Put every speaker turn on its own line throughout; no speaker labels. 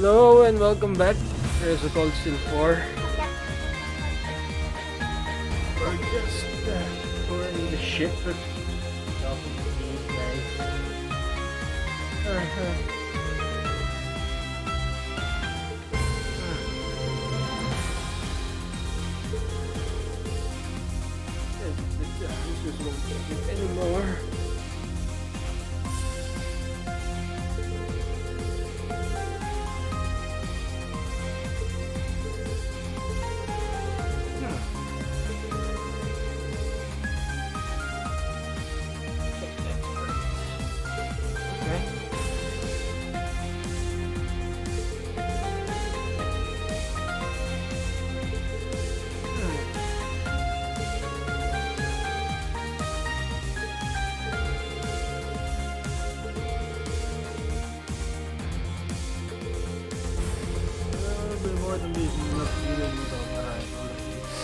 Hello and welcome back. There's a cold still 4. We're just touring the ship with talking to these guys. The houses won't take it anymore. More than this, I'm not feeling without alright on the kids.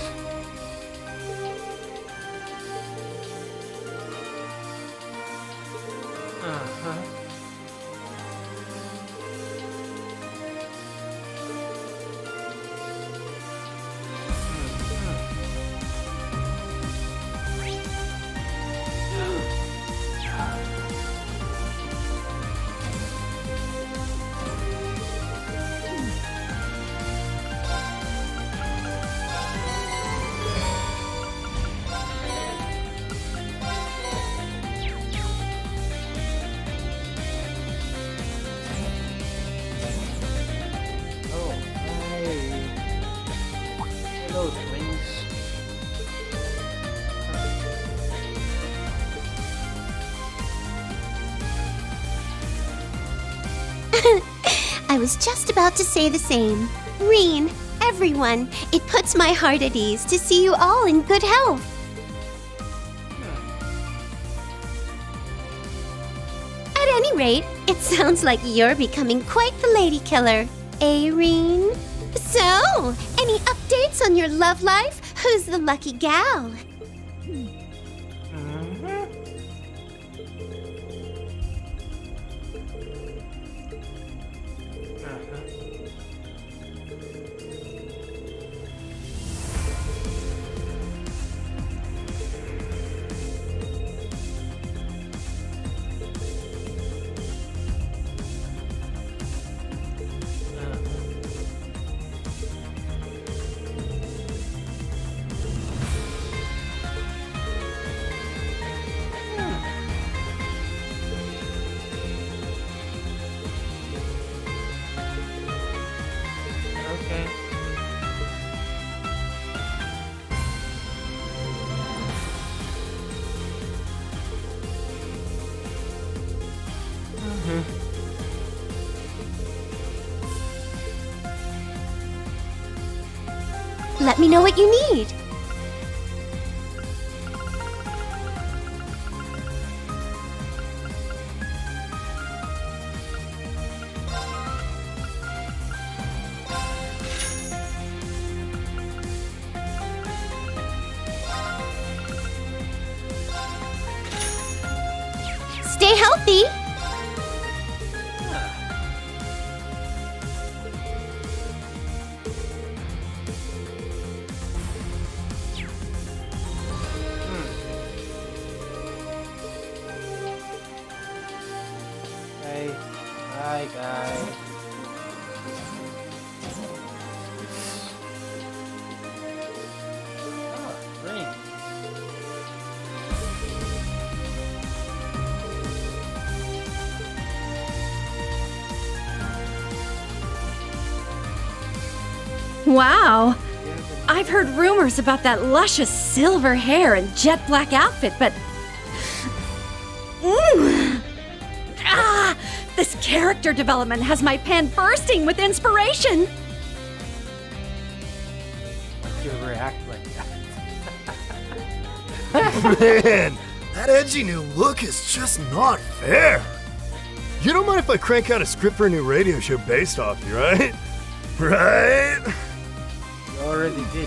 Hello, twins.
I was just about to say the same. Reen, everyone, it puts my heart at ease to see you all in good health. At any rate, it sounds like you're becoming quite the lady killer, eh, Reen? So, any updates on your love life? Who's the lucky gal? Let me know what you need. Stay healthy.
Hi guys. Rain.
Wow! I've heard rumors about that luscious silver hair and jet black outfit, but... This character development has my pen bursting with inspiration!
Why'd you react like that?
Man, that edgy new look is just not fair. You don't mind if I crank out a script for a new radio show based off you, right? Right?
You already did.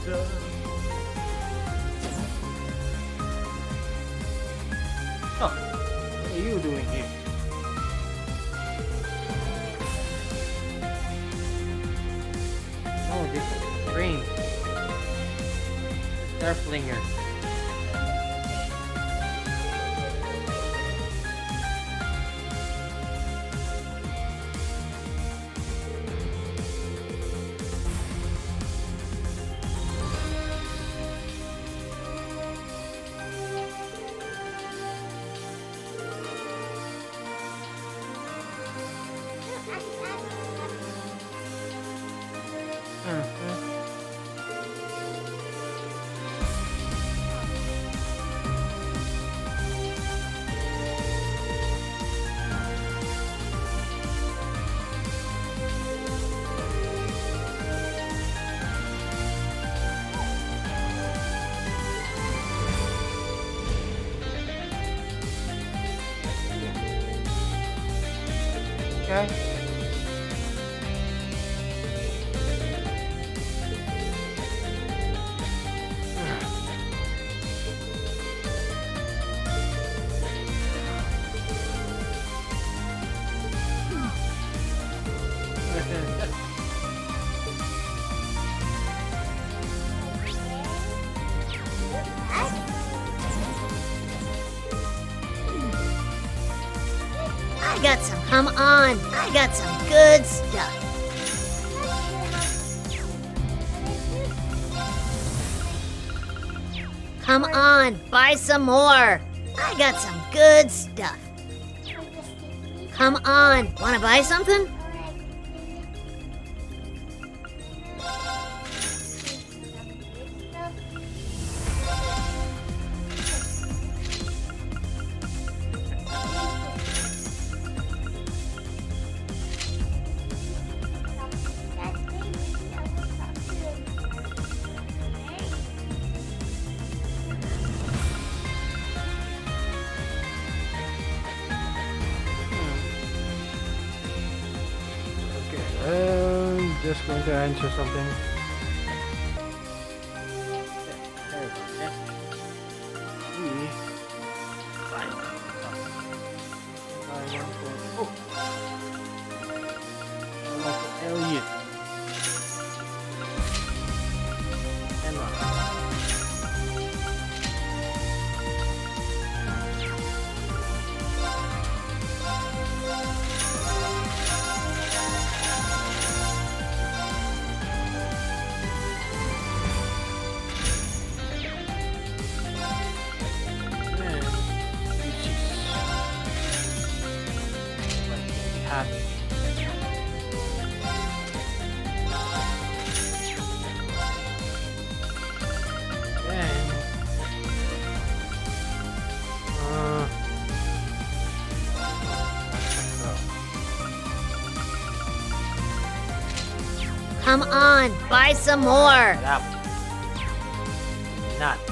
Oh, what are you doing here? Oh, this is strange. Starflinger. Okay.
I got some. Come on. I got some good stuff. Come on. Buy some more. I got some good stuff. Come on. Want to buy something?
Just going to answer something. Come on, buy some more. Shut up. Not.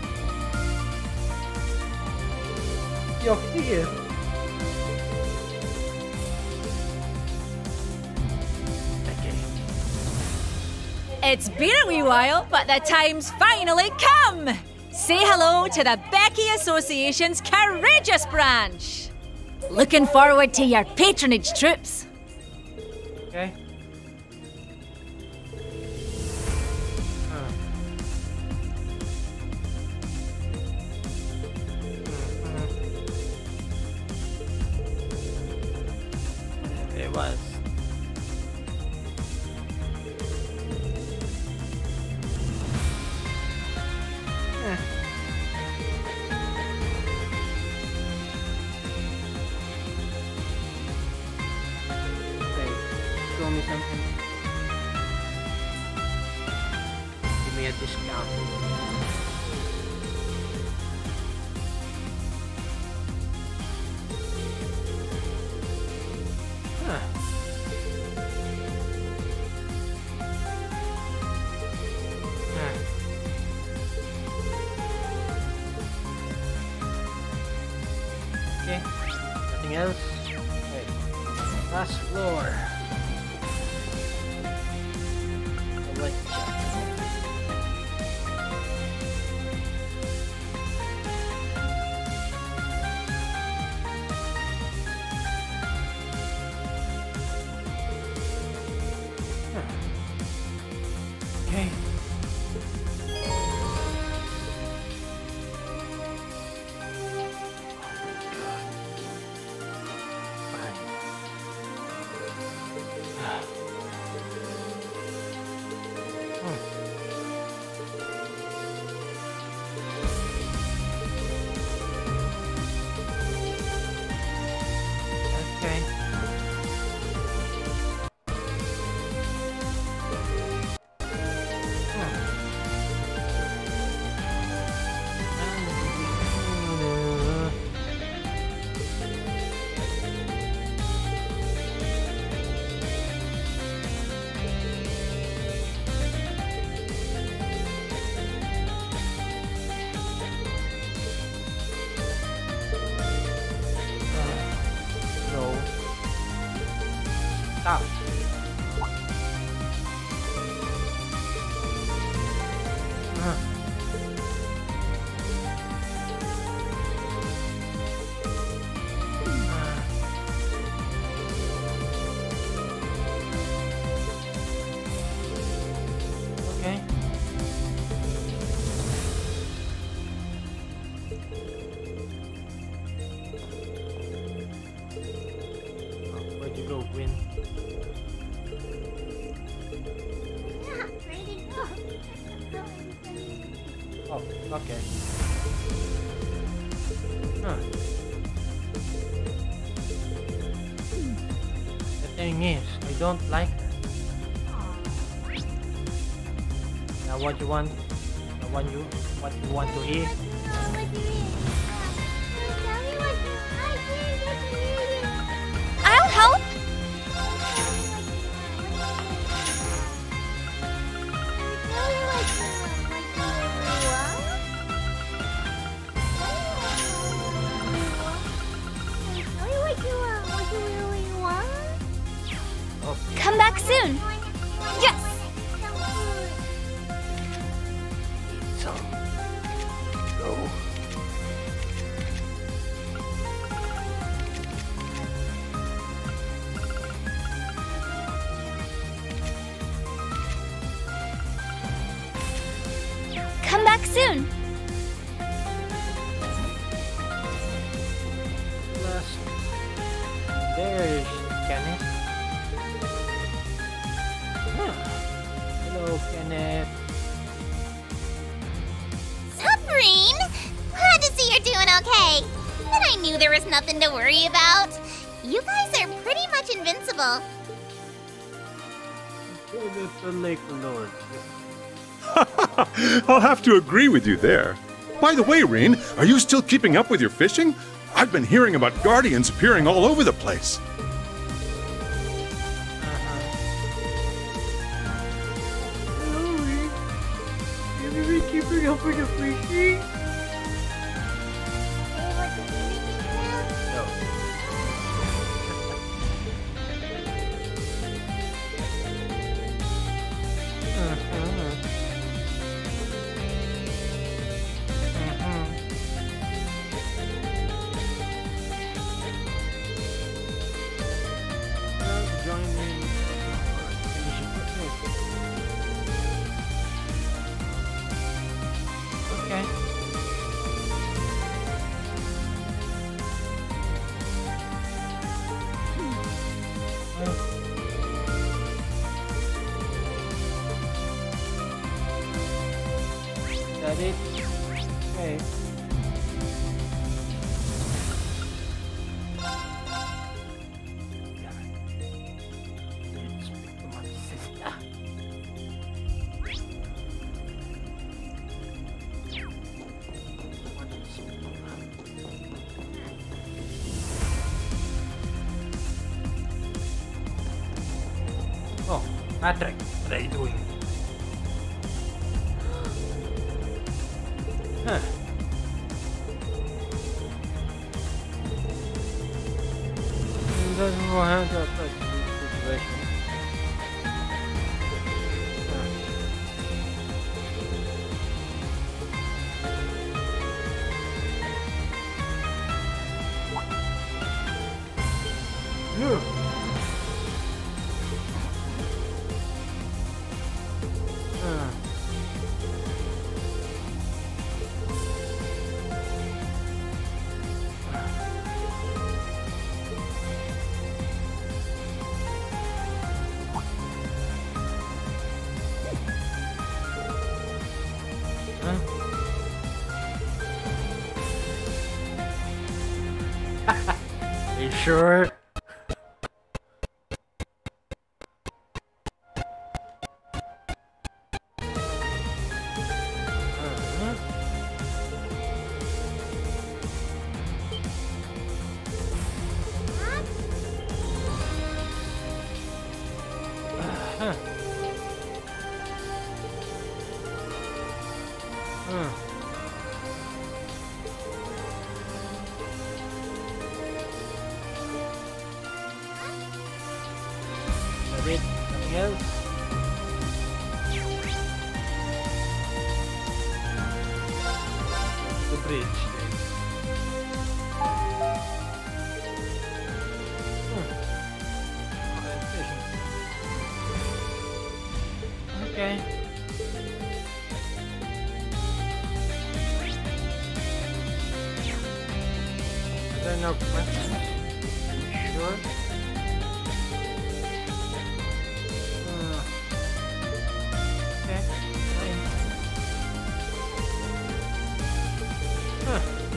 You're here. Okay.
It's been a wee while, but the time's finally come! Say hello to the Becky Association's Courageous Branch! Looking forward to your patronage, troops.
Okay. It was. Show me something. Give me a discount. Huh. Okay, nothing else. Okay. Last floor. The light jack. Stop. Okay. Where'd you go, Gwen? Oh, okay. Huh. The thing is, I don't like her. Now what you want? What you want to hear?
I'll help. Come back soon. Yes.
So, go.
Come back soon.
Last. There's Kenneth. Hello, Kenneth.
Submarine? Glad to see you're doing okay. But I knew there was nothing to worry about. You guys are pretty much invincible.
The Lake Lord.
I'll have to agree with you there. By the way, Reen, are you still keeping up with your fishing? I've been hearing about guardians appearing all over the place.
Have you been keeping up with the fishing? No. Join in. Okay. Is that it? Okay. Let's speak to my sister. Oh, Patrick, what are you doing? Huh. Doesn't go hand up like this situation. You sure? bridge then. Okay. Is there no question? Are you sure? Okay, fine. Huh.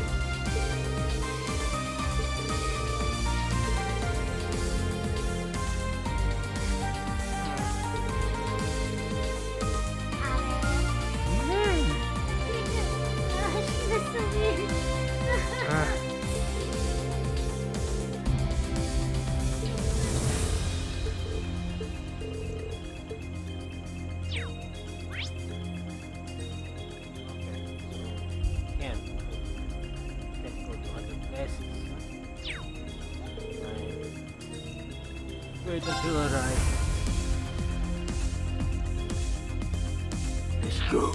Wait until I arrive. Let's go.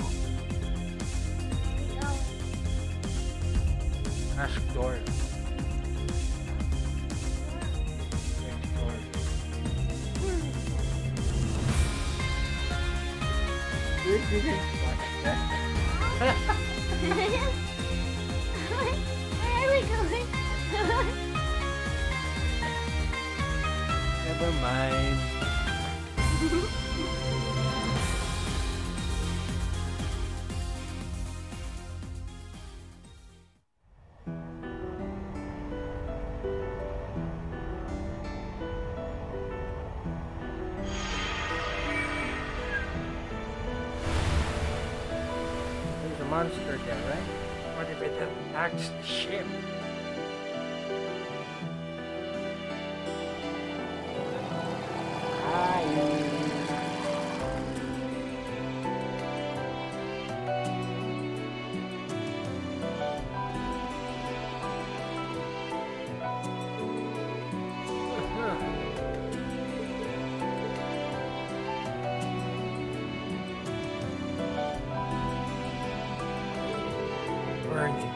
Ask Dora. Next door. You didn't watch that.
Where are we going?
Never mind. There's a monster there, right? What if it attacks the ship? Burning.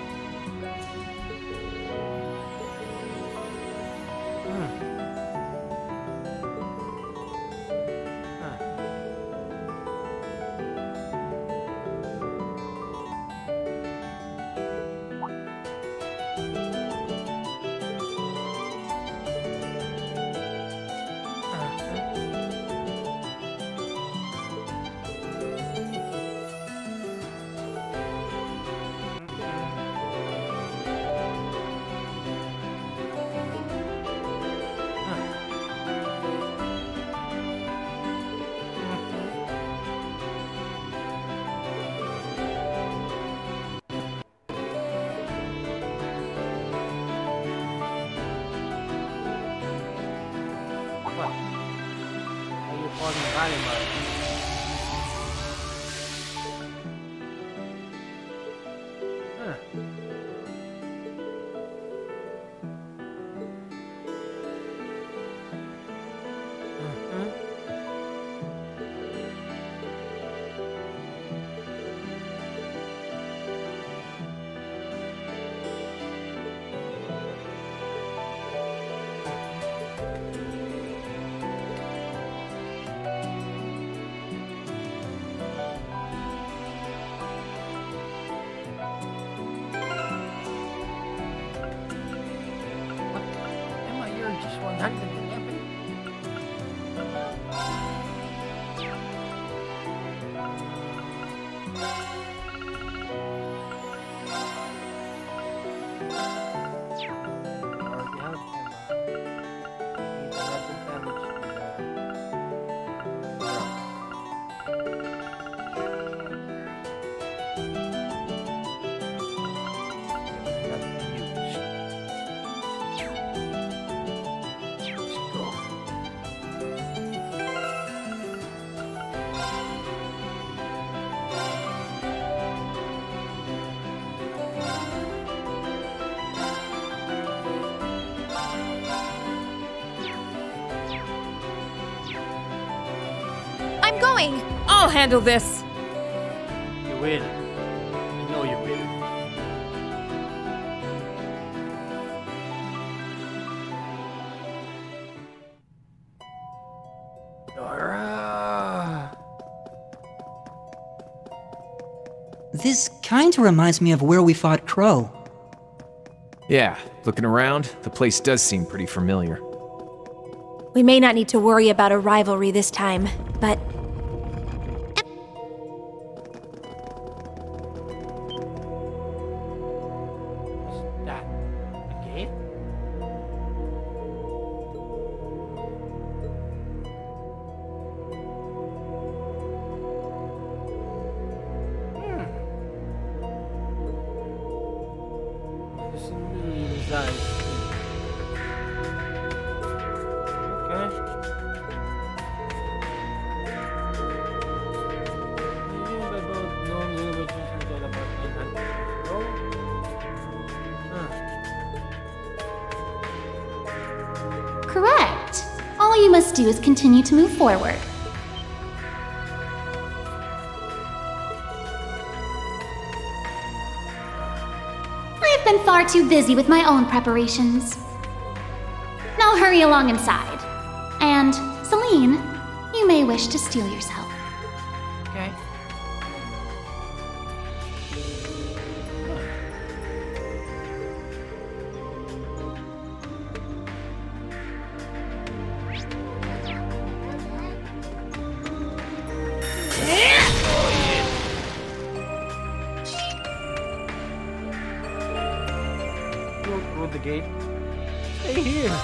Just 111.
I'm going. I'll handle this.
You will. I know you will.
This kinda reminds me of where we fought Crow.
Yeah, looking around, the place does seem pretty familiar.
We may not need to worry about a rivalry this time, but
What's that? A gate? This is Izanagi.
Correct. All you must do is continue to move forward. I've been far too busy with my own preparations. Now hurry along inside. And, Celine, you may wish to steel yourself.
Okay. Go through the gate. Stay here.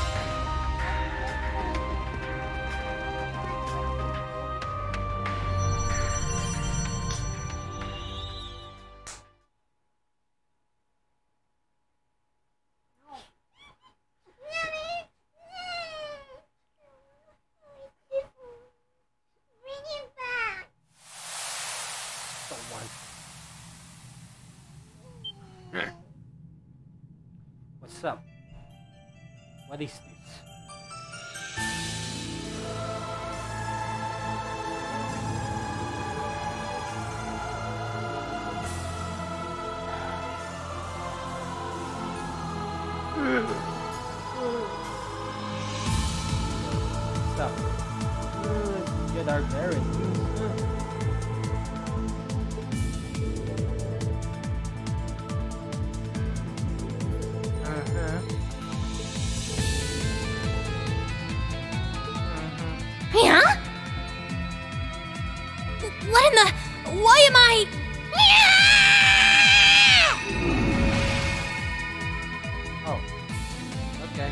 Someone. What's up? What is this? What's up? Let's get our bearings.
yeah? What in the? Why am I?
Oh. Okay.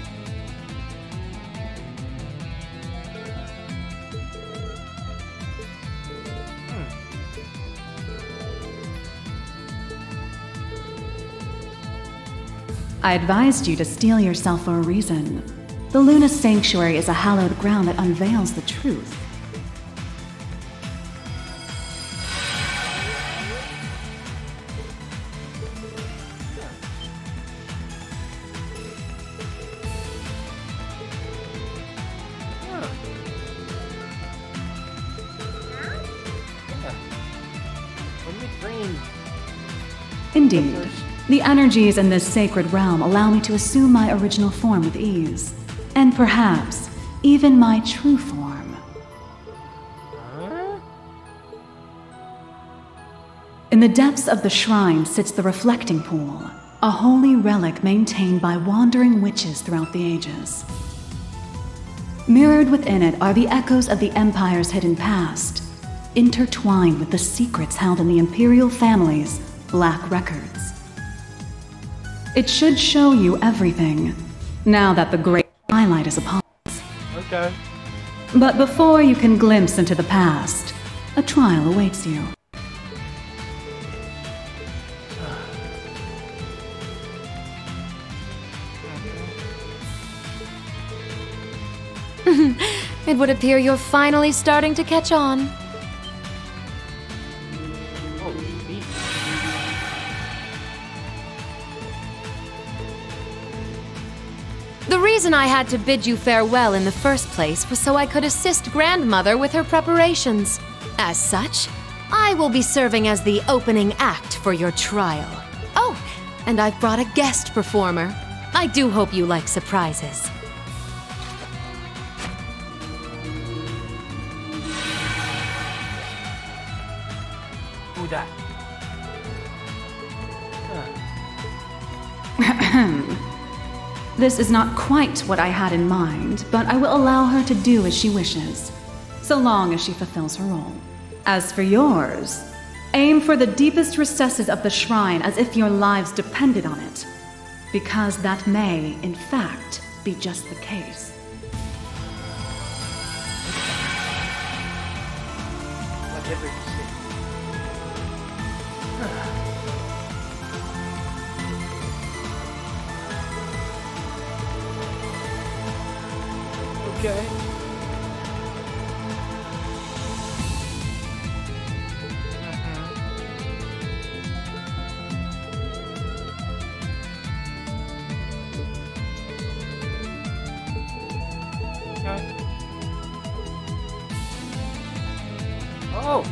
I advised you to steel yourself for a reason. The Luna Sanctuary is a hallowed ground that unveils the truth.
When we train,
Indeed. The energies in this sacred realm allow me to assume my original form with ease. And perhaps, even my true form. In the depths of the shrine sits the reflecting pool, a holy relic maintained by wandering witches throughout the ages. Mirrored within it are the echoes of the Empire's hidden past, intertwined with the secrets held in the Imperial family's black records. It should show you everything, now that the great twilight is upon us.
okay.
But before you can glimpse into the past, a trial awaits you.
It would appear you're finally starting to catch on.
Oh, beat.
The reason I had to bid you farewell in the first place was so I could assist Grandmother with her preparations. As such, I will be serving as the opening act for your trial. Oh, and I've brought a guest performer. I do hope you like surprises.
Who that?
This is not quite what I had in mind, but I will allow her to do as she wishes, so long as she fulfills her role. As for yours, aim for the deepest recesses of the shrine as if your lives depended on it, because that may, in fact, be just the case.
Whatever you say. Okay. Oh.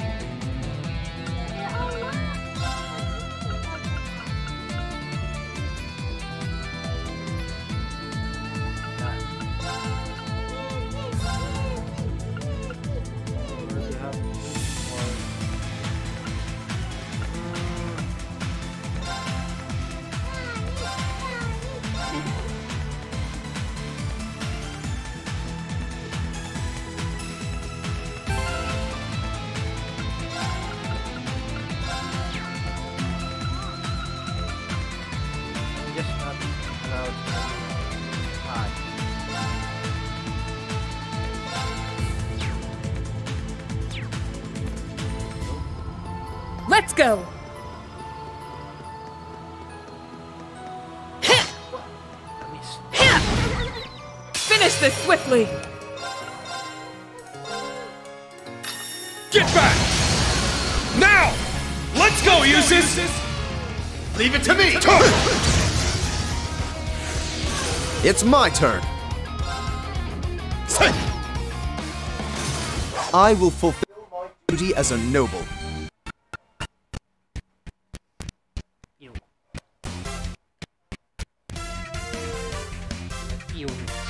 Just not allowed to hide.
Let's go!
I missed.
Finish this swiftly!
Get back! Now! Let's go, Uses! Leave it to me!
It's my turn. I will fulfill my duty as a noble.
You. You.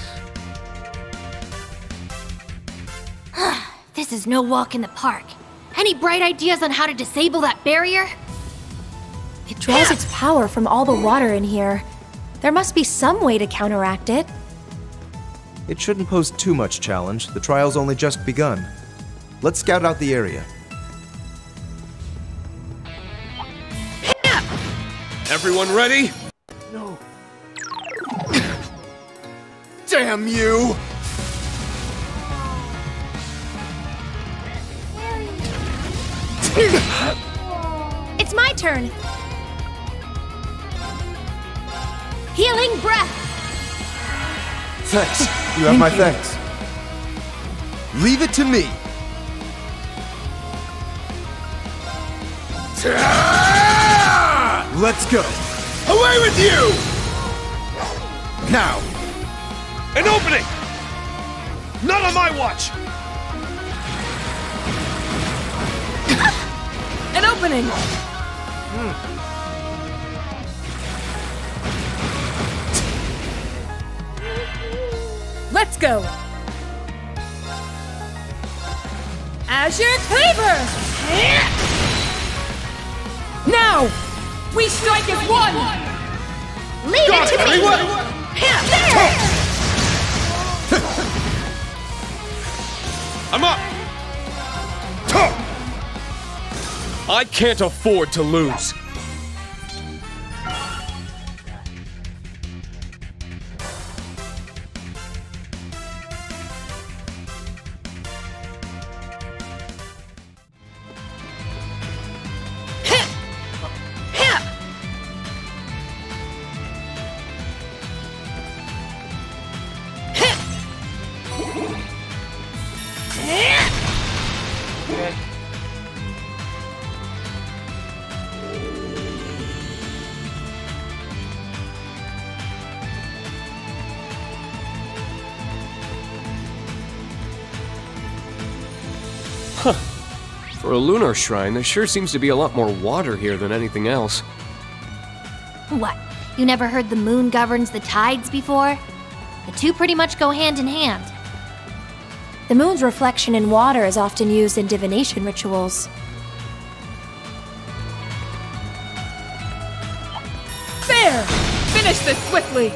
This is no walk in the park. Any bright ideas on how to disable that barrier?
It draws its power from all the water in here. There must be some way to counteract it.
It shouldn't pose too much challenge. The trial's only just begun. Let's scout out the area.
Everyone ready?
No.
Damn you!
It's my turn.
Healing breath!
Thanks. You have my thanks. Leave it to me. Let's go.
Away with you!
Now.
An opening! Not on my watch!
An opening! Let's go! Azure Cleaver! Now! We strike as one!
Leave it to me!
I'm up! I can't afford to lose.
For a lunar shrine, there sure seems to be a lot more water here than anything else.
What? You never heard the moon governs the tides before? The two pretty much go hand in hand.
The moon's reflection in water is often used in divination rituals.
There!
Finish this swiftly!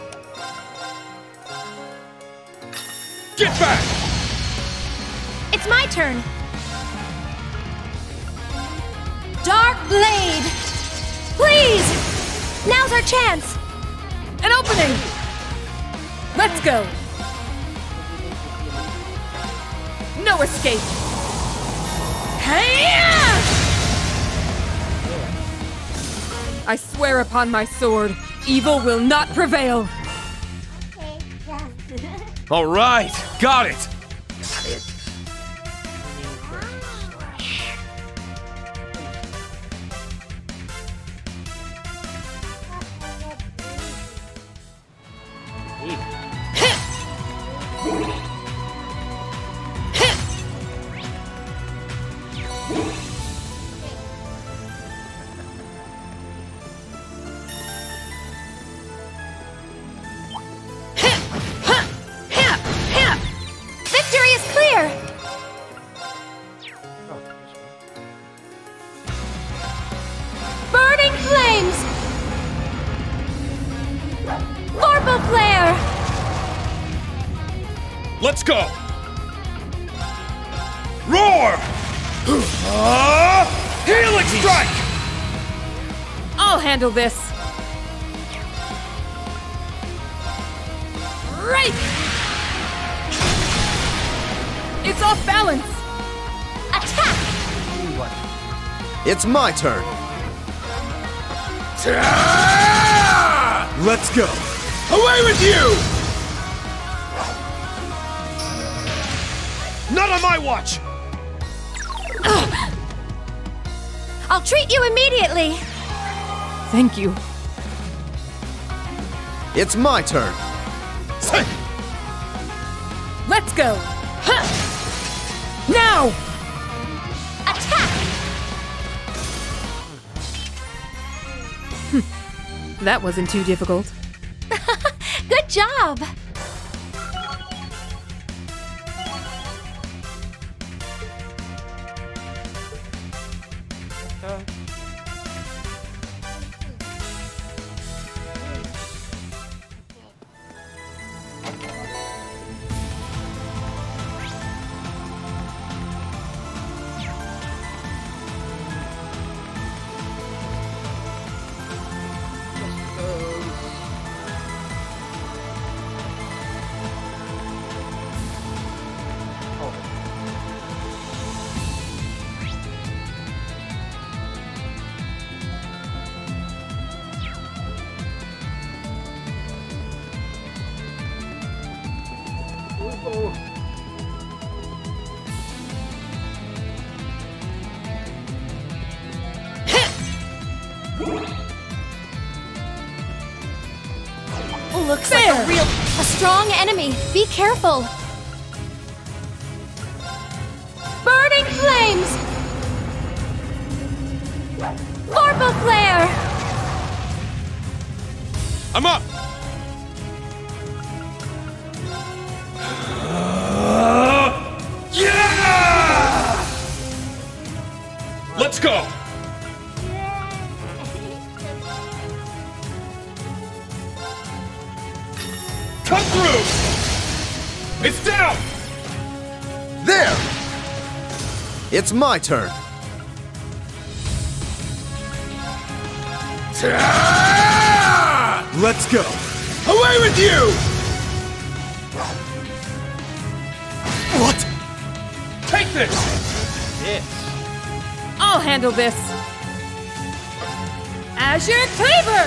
Get back!
It's my turn.
Dark Blade!
Please! Now's our chance!
An opening! Let's go! No escape! Hey-ya! I swear upon my sword, evil will not prevail!
All right, got it!
Victory is clear!
Burning flames! Vorpal flare!
Let's go! Roar! Healing strike!
I'll handle this! Right! It's off balance!
Attack!
It's my turn. Let's go.
Away with you! Not on my watch!
I'll treat you immediately!
Thank you.
It's my turn.
Let's go! Huh. Now!
Attack!
That wasn't too difficult.
Good job! Looks like a strong enemy. Be careful.
Burning flames! Vorpal flare!
I'm up! Yeah! Let's go! Come through! It's down!
There! It's my turn. Let's go.
Away with you!
What? Take this!
I'll handle this. Azure Cleaver!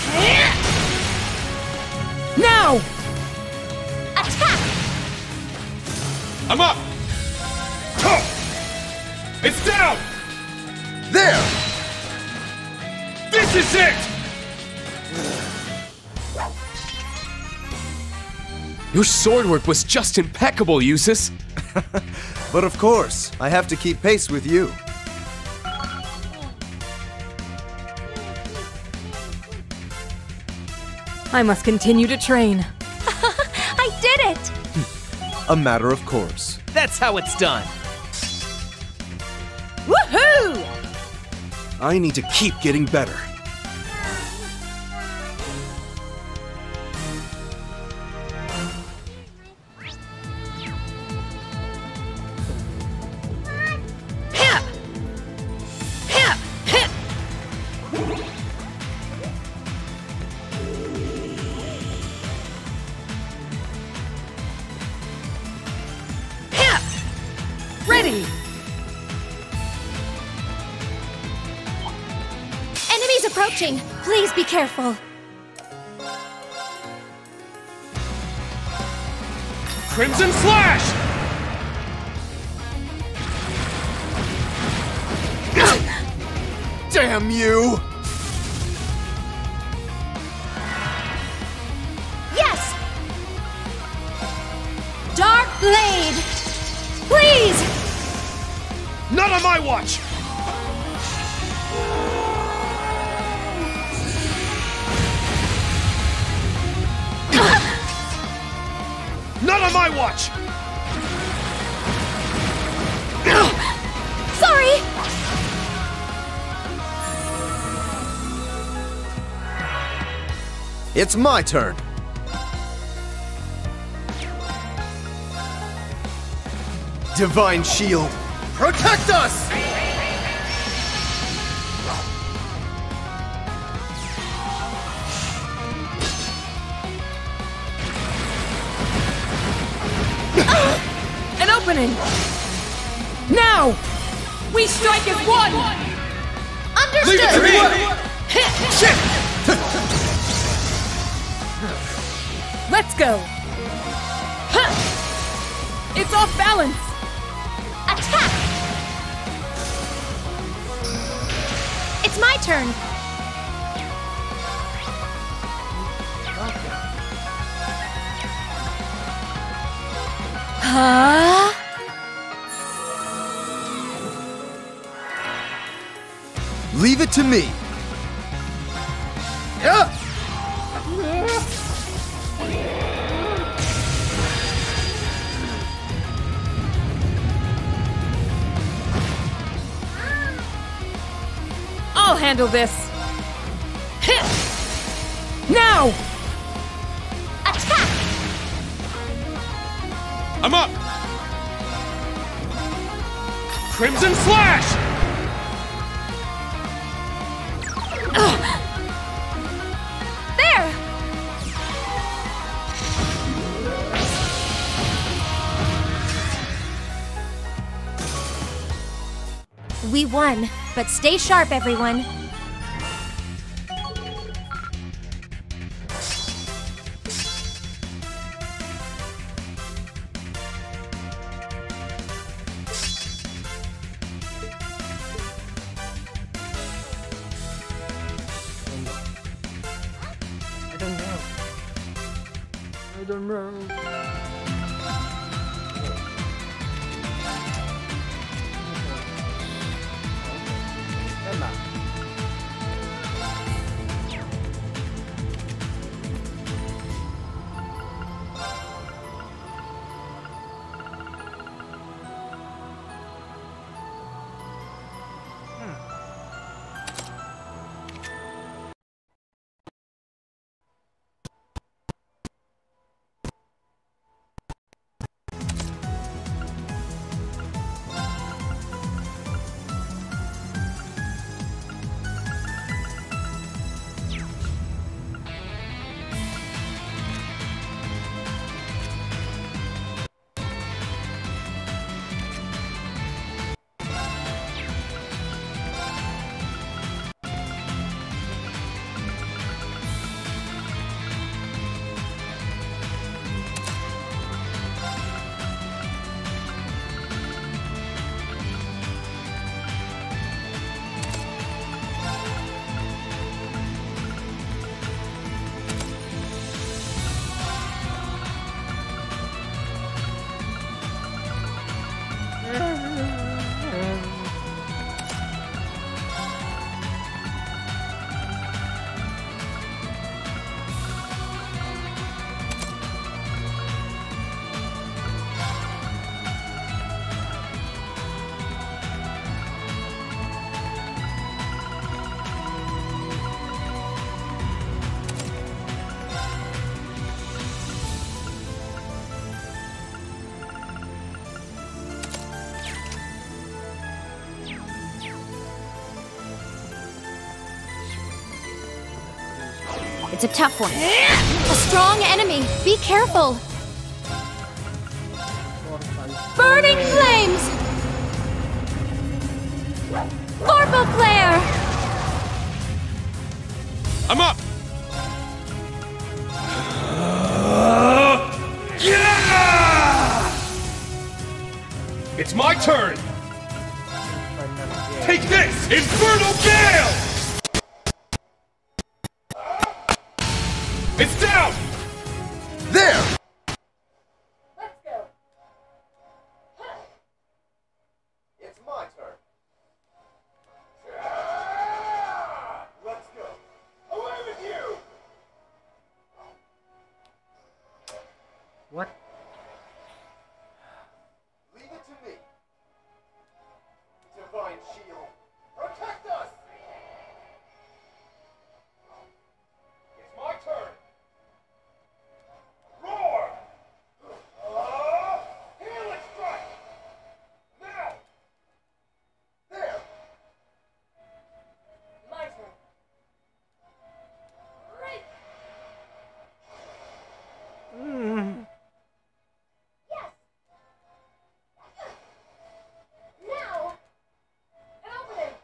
Now!
Attack!
I'm up! Huh. It's down!
There!
This is it!
Your sword work was just impeccable, Eustace.
But of course, I have to keep pace with you.
I must continue to train.
I did it!
A matter of course.
That's how it's done.
Woohoo!
I need to keep getting better.
Ready!
Enemies approaching! Please be careful.
Crimson Slash!
Damn you!
Yes! Dark Blade! Please!
Not on my watch! Not on my watch!
Sorry!
It's my turn. Divine Shield, protect us!
An opening! Now! We strike as one!
Leave it to me! Shit!
Let's go! It's off balance!
Attack! It's my turn!
Huh?
Leave it to me. Yeah.
I'll handle this! Now!
Attack!
I'm up! Crimson Slash!
There! We won, but stay sharp, everyone.
I don't know. Emma.
It's a tough one. A strong enemy. Be careful.
Burning flames! Vorpal flare!
I'm up! It's my turn! Take this! Infernal Gale! It's down!
There! It's my turn. Let's go. Away with you!
What?
Leave it to me. Divine Shield, protect us! It's my turn. Roar! Helix strike! Now! There! My turn. Right!
Yes. Now. An opening.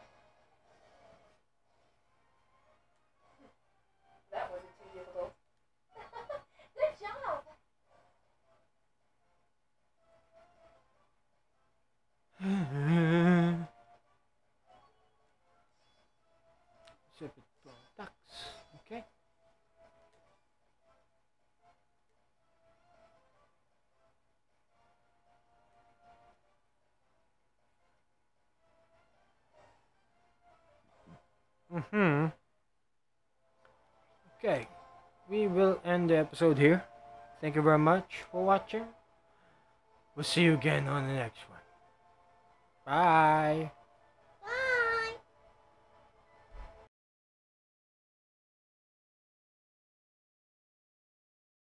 That wasn't too difficult. Good job.
Zip it from ducks. Okay. Okay, we will end the episode here. Thank you very much for watching. We'll see you again on the next one. Bye.